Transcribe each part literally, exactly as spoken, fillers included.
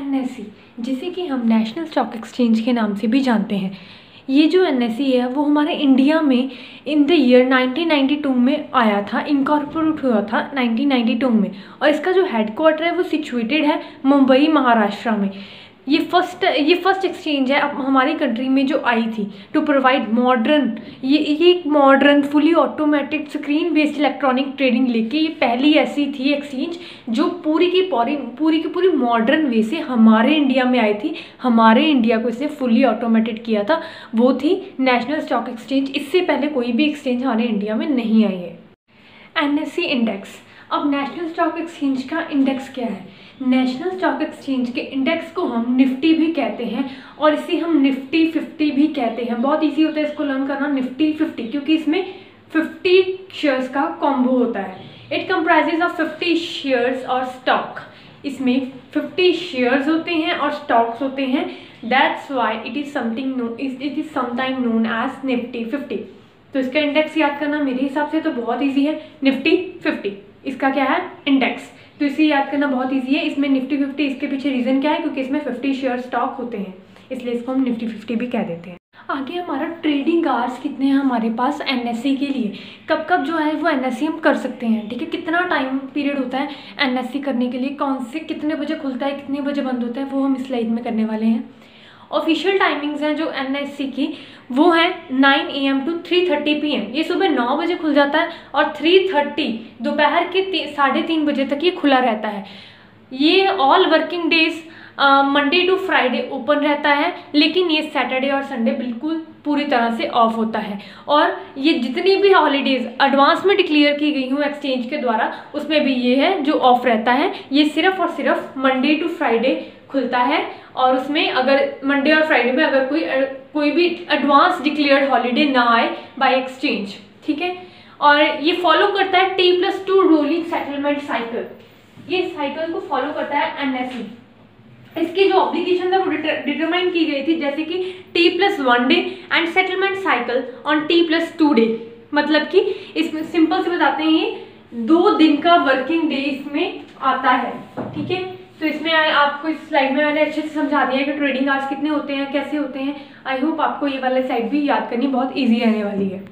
N S ई, जिसे कि हम नेशनल स्टॉक एक्सचेंज के नाम से भी जानते हैं, ये जो एन एस ई है वो हमारे इंडिया में in the year nineteen ninety two में आया था, इनकॉर्पोरेट हुआ था नाइनटीन नाइंटी टू में। और इसका जो हेडक्वार्टर है वो सिचुएटेड है मुंबई महाराष्ट्र में। ये फर्स्ट ये फर्स्ट एक्सचेंज है अब हमारी कंट्री में जो आई थी टू प्रोवाइड मॉडर्न, ये ये एक modern fully automatic screen based electronic trading लेके ये पहली ऐसी थी एक्सचेंज जो पूरी की पूरी पूरी की पूरी मॉडर्न वे से हमारे इंडिया में आई थी। हमारे इंडिया को इसे फुली ऑटोमेटेड किया था, वो थी नेशनल स्टॉक एक्सचेंज। इससे पहले कोई भी एक्सचेंज हमारे इंडिया में नहीं आई है। एन एस ई इंडेक्स, अब नेशनल स्टॉक एक्सचेंज का इंडेक्स क्या है? नेशनल स्टॉक एक्सचेंज के इंडेक्स को हम निफ्टी भी कहते हैं और इसे हम निफ्टी फिफ्टी भी कहते हैं। बहुत इजी होता है इसको लर्न करना, निफ्टी फिफ्टी, क्योंकि इसमें फिफ्टी शेयर्स का कॉम्बो होता है। It comprises of fifty shares और स्टॉक। इसमें फिफ्टी शेयर्स होते हैं और स्टॉक्स होते हैं। That's why it is something it is sometime known as Nifty fifty. तो इसका इंडेक्स याद करना मेरे हिसाब से तो बहुत ईजी है, निफ्टी फिफ्टी। इसका क्या है? इंडेक्स। तो इसे याद करना बहुत इजी है। इसमें निफ्टी फिफ्टी, इसके पीछे रीज़न क्या है? क्योंकि इसमें फिफ्टी शेयर स्टॉक होते हैं, इसलिए इसको हम निफ्टी फिफ्टी भी कह देते हैं। आगे हमारा ट्रेडिंग आवर्स कितने हैं हमारे पास एन एस ई के लिए, कब कब जो है वो एन एस ई हम कर सकते हैं, ठीक है। कितना टाइम पीरियड होता है एन एस ई करने के लिए, कौन से कितने बजे खुलता है, कितने बजे बंद होता है, वो हम इस स्लाइड में करने वाले हैं। ऑफिशियल टाइमिंग्स हैं जो एन एस ई की, वो है nine A M to three thirty P M. ये सुबह नौ बजे खुल जाता है और थ्री थर्टी दोपहर के साढ़े तीन बजे तक ये खुला रहता है। ये all working days Monday to Friday open रहता है, लेकिन ये सैटरडे और संडे बिल्कुल पूरी तरह से ऑफ होता है। और ये जितनी भी हॉलीडेज एडवांस में डिक्लेयर की गई हूँ एक्सचेंज के द्वारा, उसमें भी ये है जो ऑफ रहता है। ये सिर्फ और सिर्फ मंडे टू फ्राइडे खुलता है और उसमें अगर मंडे और फ्राइडे में अगर कोई कोई भी एडवांस डिक्लेयर्ड हॉलीडे ना आए बाय एक्सचेंज, ठीक है। और ये फॉलो करता है T plus two rolling settlement cycle. ये साइकिल को फॉलो करता है एन एस ई। इसकी जो ऑब्लिगेशन है वो डिटरमाइन की गई थी, जैसे कि T plus one day and settlement cycle on T plus two day. मतलब कि इसमें सिंपल से बताते हैं, ये दो दिन का वर्किंग डे इसमें आता है, ठीक है। तो इसमें आपको इस स्लाइड में मैंने अच्छे से समझा दिया है कि ट्रेडिंग आवर्स कितने होते हैं, कैसे होते हैं। आई होप आपको ये वाला साइड भी याद करनी बहुत ईजी रहने वाली है।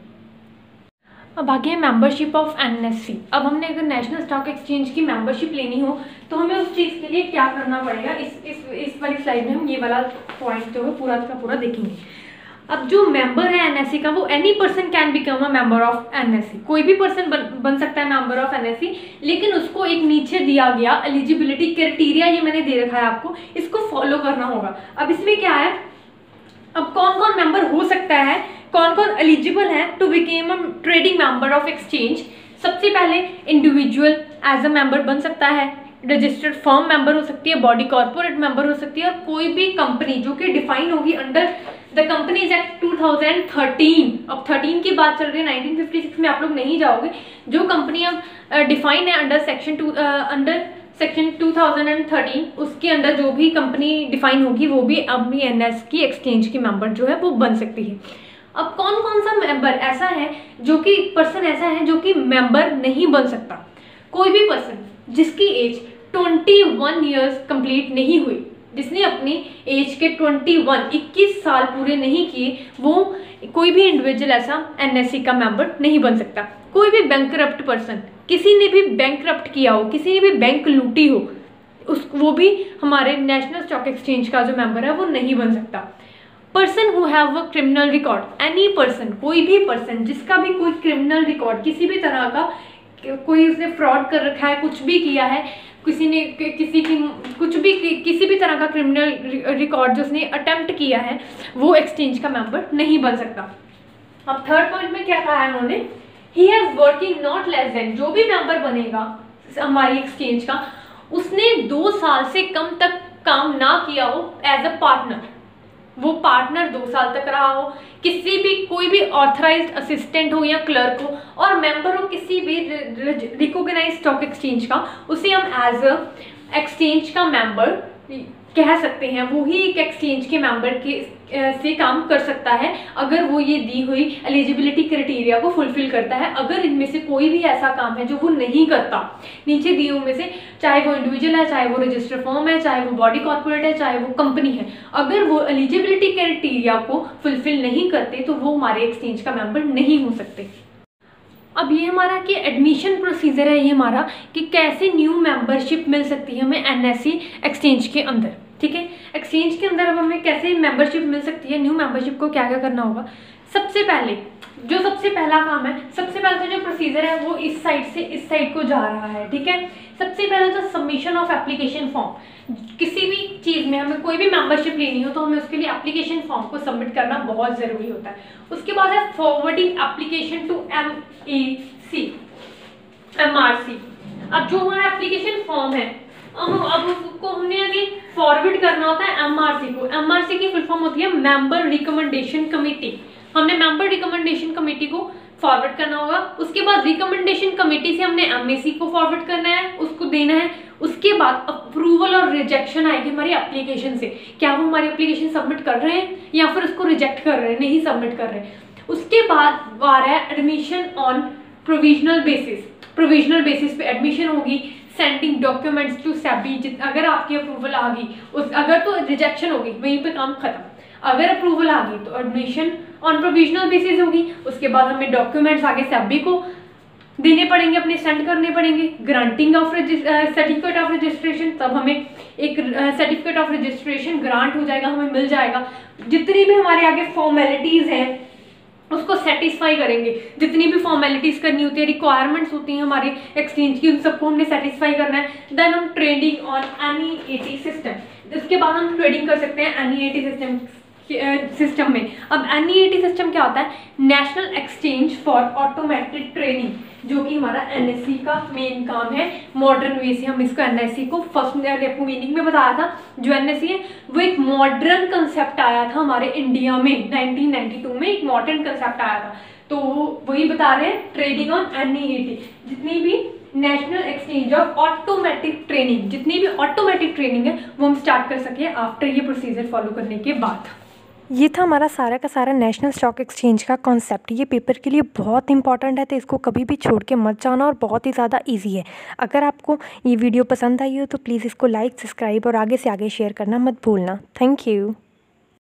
अब आगे है membership of N S E. अब हमने अगर नेशनल स्टॉक एक्सचेंज की मेंबरशिप लेनी हो तो हमें उस चीज़ के लिए क्या करना पड़ेगा, इस इस इस वाली स्लाइड में हम ये वाला पॉइंट जो है पूरा का पूरा देखेंगे। अब जो मेंबर है एन एस ई का, वो any person can become a member of N S E. कोई भी पर्सन बन, बन सकता है member of N S E, लेकिन उसको एक नीचे दिया गया एलिजिबिलिटी क्राइटेरिया, ये मैंने दे रखा है आपको, इसको फॉलो करना होगा। अब इसमें क्या है, अब कौन कौन मेंबर हो सकता है, कौन कौन एलिजिबल है to become a trading member of exchange. सबसे पहले इंडिविजुअल एज अ मेंबर बन सकता है, रजिस्टर्ड फर्म मेंबर हो सकती है, बॉडी कॉर्पोरेट मेंबर हो सकती है, और कोई भी कंपनी जो कि डिफाइन होगी under the companies act two thousand thirteen. अब थर्टीन की बात चल रही है, नाइनटीन फिफ्टी सिक्स में आप लोग नहीं जाओगे। जो कंपनी अब डिफाइन है under section two under section two thousand thirteen, उसके अंदर जो भी कंपनी डिफाइन होगी वो भी अपनी एन एस की एक्सचेंज की मेंबर जो है वो बन सकती है। अब कौन कौन सा मेंबर ऐसा है जो कि पर्सन ऐसा है जो कि मेंबर नहीं बन सकता? कोई भी पर्सन जिसकी age twenty one years complete नहीं हुई, जिसने अपनी एज के ट्वेंटी वन इक्कीस साल पूरे नहीं किए, वो कोई भी इंडिविजुअल ऐसा एन एस ई का मेंबर नहीं बन सकता। कोई भी बैंकरप्ट पर्सन, किसी ने भी बैंकरप्ट किया हो, किसी ने भी बैंक लूटी हो, उस वो भी हमारे नेशनल स्टॉक एक्सचेंज का जो मेंबर है वो नहीं बन सकता। Person who have a criminal record, any person, कोई भी पर्सन जिसका भी कोई क्रिमिनल रिकॉर्ड, किसी भी तरह का, कोई उसने फ्रॉड कर रखा है, कुछ भी किया है, किसी ने किसी की कुछ भी किसी भी तरह का क्रिमिनल रिकॉर्ड जो उसने अटेम्प्ट किया है, वो एक्सचेंज का मेंबर नहीं बन सकता। अब थर्ड पॉइंट में क्या कहा है उन्होंने, he has working not less than, जो भी मेंबर बनेगा हमारी एक्सचेंज का, उसने दो साल से कम तक काम ना किया हो एज अ पार्टनर, वो पार्टनर दो साल तक रहा हो, किसी भी कोई भी ऑथराइज्ड असिस्टेंट हो या क्लर्क हो, और मेंबर हो किसी भी रिकॉग्नाइज्ड स्टॉक एक्सचेंज का, उसे हम एज अ एक्सचेंज का मेंबर कह सकते हैं वो ही एक एक्सचेंज के मेंबर के से काम कर सकता है अगर वो ये दी हुई एलिजिबिलिटी क्राइटेरिया को फुलफिल करता है। अगर इनमें से कोई भी ऐसा काम है जो वो नहीं करता, नीचे दिए हुए में से, चाहे वो इंडिविजुअल है, चाहे वो रजिस्टर्ड फर्म है, चाहे वो बॉडी कॉर्पोरेट है, चाहे वो कंपनी है, अगर वो एलिजिबिलिटी क्राइटेरिया को फुलफिल नहीं करते तो वो हमारे एक्सचेंज का मेंबर नहीं हो सकते। अब ये हमारा कि एडमिशन प्रोसीजर है ये हमारा कि कैसे न्यू मेंबरशिप मिल सकती है हमें एनएसई एक्सचेंज के अंदर। ठीक है, एक्सचेंज के अंदर अब हमें कैसे मेंबरशिप मिल सकती है, न्यू मेंबरशिप को क्या क्या करना होगा। सबसे पहले जो सबसे पहला काम है, सबसे पहले तो जो प्रोसीजर है वो इस साइड से इस साइड को जा रहा है। ठीक है, सबसे पहले तो सबमिशन ऑफ एप्लीकेशन फॉर्म। किसी भी चीज़ में हमें कोई भी मेंबरशिप लेनी हो तो हमें उसके लिए एप्लीकेशन फॉर्म को सबमिट करना बहुत ज़रूरी होता है। उसके बाद है forwarding application to M A C M R C. अब जो हमारा एप्लीकेशन फॉर्म है अब अब उसको हमने आगे फॉरवर्ड करना होता है एम आर सी को। एम आर सी की फुल फॉर्म होती है मेंबर रिकमेंडेशन कमेटी। हमने मेंबर रिकमेंडेशन कमेटी को फॉरवर्ड करना होगा। उसके बाद रिकमेंडेशन कमेटी से हमने एमएसी को फॉरवर्ड करना है, उसको देना है। उसके बाद अप्रूवल और रिजेक्शन आएगी हमारी एप्लीकेशन से, क्या वो हमारी एप्लीकेशन सबमिट कर रहे हैं या फिर उसको रिजेक्ट कर रहे हैं, नहीं सबमिट कर रहे हैं। उसके बाद आ रहा है admission on provisional basis. Provisional basis पे एडमिशन होगी, सेंडिंग डॉक्यूमेंट्स टू सेबी। अगर आपकी अप्रूवल आ गई, उस अगर तो रिजेक्शन होगी, वहीं पे काम खत्म। अगर अप्रूवल आ गई तो एडमिशन ऑन प्रोविजनल बेसिस होगी। उसके बाद हमें डॉक्यूमेंट्स आगे सेबी को देने पड़ेंगे, अपने सेंड करने पड़ेंगे। Granting of certificate of registration, तब हमें एक सर्टिफिकेट ऑफ रजिस्ट्रेशन ग्रांट हो जाएगा, हमें मिल जाएगा। जितनी भी हमारे आगे फॉर्मेलिटीज़ हैं उसको सेटिस्फाई करेंगे। जितनी भी फॉर्मेलिटीज़ करनी होती है, रिक्वायरमेंट्स होती हैं हमारे एक्सचेंज की, उन सबको हमने सेटिस्फाई करना है। देन हम trading on N E A T system. इसके बाद हम ट्रेडिंग कर सकते हैं N E A T system system में। अब N E A T system क्या होता है, national exchange for automated training, जो कि हमारा एन एस ई का मेन काम है। मॉडर्न वे से हम इसको एन एस ई को फर्स्ट आपको मीनिंग में बताया था। जो एन एस ई है वो एक मॉडर्न कंसेप्ट आया था हमारे इंडिया में नाइनटीन नाइंटी टू में, एक मॉडर्न कंसेप्ट आया था। तो वही बता रहे हैं trading on N E A T. जितनी भी national exchange of automatic training, जितनी भी ऑटोमेटिक ट्रेनिंग है वो हम स्टार्ट कर सके आफ्टर ये प्रोसीजर फॉलो करने के बाद। ये था हमारा सारा का सारा नेशनल स्टॉक एक्सचेंज का कॉन्सेप्ट। ये पेपर के लिए बहुत इंपॉर्टेंट है, तो इसको कभी भी छोड़ के मत जाना, और बहुत ही ज़्यादा इजी है। अगर आपको ये वीडियो पसंद आई हो तो प्लीज़ इसको लाइक, सब्सक्राइब और आगे से आगे शेयर करना मत भूलना। Thank you.